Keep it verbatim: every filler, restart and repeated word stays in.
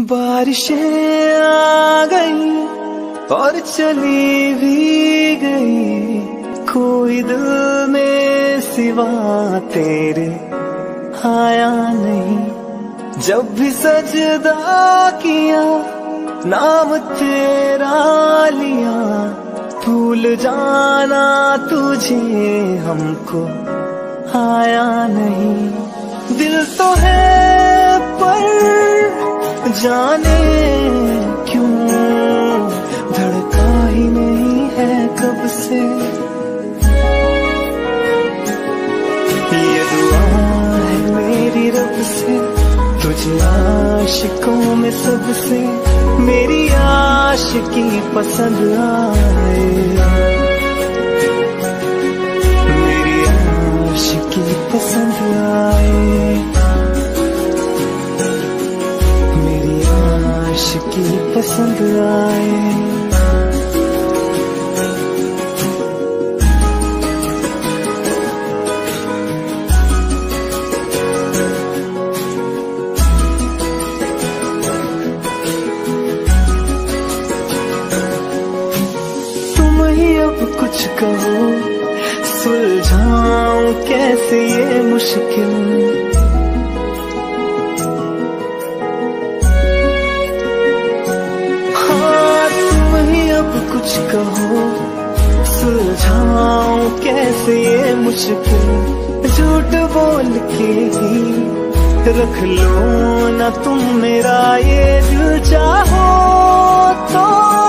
बारिशें आ गई और चली भी गई, कोई दिल में सिवा तेरे आया नहीं। जब भी सजदा किया नाम तेरा लिया, भूल जाना तुझे हमको आया नहीं। दिल तो है पर जाने क्यों धड़का ही नहीं है कब से। ये दुआ है मेरी रब से, तुझे आशिकों में सबसे मेरी आशिकी पसंद आए, मेरी आशिकी पसंद आए, मेरी आशिकी पसंद आए। कुछ कहो सुलझाऊं कैसे ये मुश्किल, हाँ तुम ही अब कुछ कहो सुलझाऊं कैसे ये मुश्किल। झूठ बोल के ही रख लो ना तुम मेरा ये दिल, चाहो तो